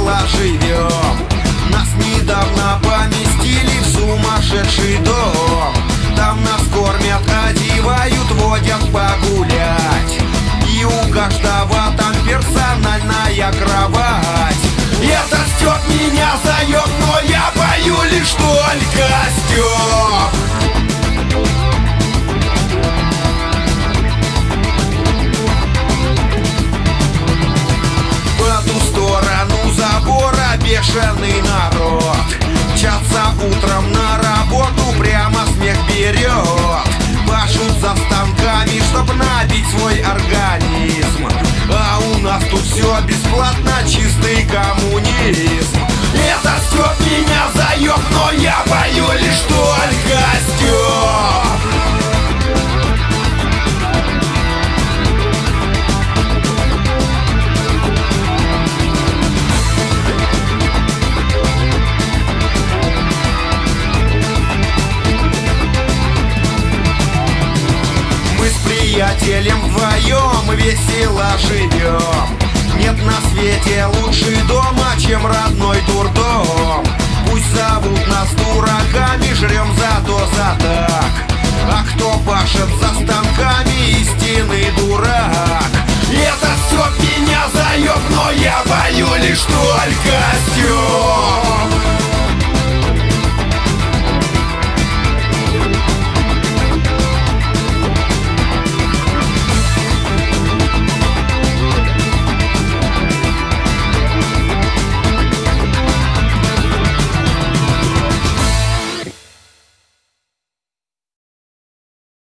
весело живем. Нас недавно поместили в сумасшедший дом. Там нас кормят, одевают, водят погулять. И у каждого там персональная кровать. Это Стёп меня зовет, но я пою лишь только Стёп. По ту сторону забора бешеный народ. Мчатся утром на работу, прямо смех берет. Пашут за станками, чтоб набить свой организм. А у нас тут все бесплатно, чистый коммунизм. Это Стёп меня зовет, но я пою лишь только Стёп. Приятелем вдвоем весело живем. Нет на свете лучше дома, чем родной дурдом.